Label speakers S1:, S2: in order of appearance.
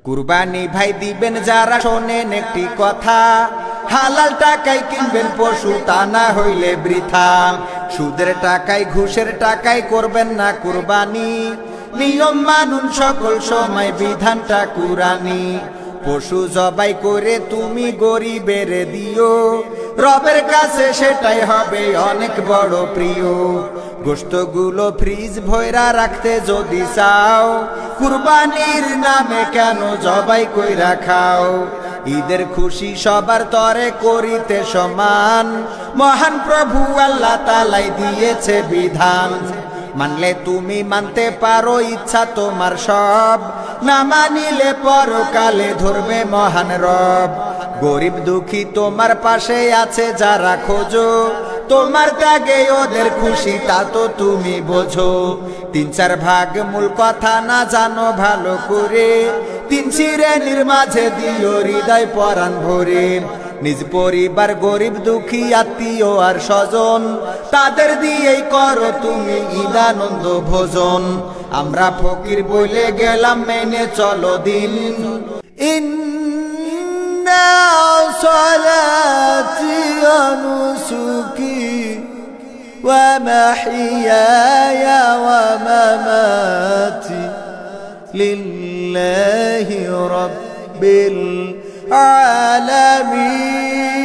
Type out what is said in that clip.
S1: কুরবানি ভাই দিবেন যারা শোনেন একটি কথা, হালাল টাকায় কিনবেন পশু, তা না হইলে বৃথা। সুদের টাকায় ঘুষের টাকায় করবেন না কুরবানি, নিয়ম মানুন সকল সময় বিধানটা কুরানি। পশু জবাই করে তুমি গরিবের দিও, রবের কাছে সেটাই হবে অনেক বড় প্রিয়। গোশতগুলো ফ্রিজ ভইরা রাখতে যদি চাও, কুরবানির নামে কেন জবাই কইরা খাও। ঈদের খুশি সবার তরে করিতে সমান, মহান প্রভু আল্লাহ তাআলাই দিয়েছে বিধান। মানলে তুমি মানতে পারো ইচ্ছা তোমার সব, না মানিলে পরকালে ধরবে মহান রব। গরিব দুঃখী তোমার পাশে আছে যারা খোঁজো, তোমার ত্যাগে ওদের খুশি তা তো তুমি বোঝো। ৩-৪ ভাগ মূল কথা না জানো ভালো করে, ৩ শ্রেণীর মাঝে দিও হৃদয় পরাণ ভরে। নিজ পরিবার গরিব দুঃখী আত্মীয় আর স্বজন, তাদের দিয়েই করো তুমি ঈদানন্দ ভোজন। আমরা ফকির বলে গেলাম মেনে চলো দিন। ইন্না সালাতি ওয়া নুসুকি ওয়া মাহইয়ায়া ওয়া মামাতি লিল্লাহি রাব্বিল আলামিন।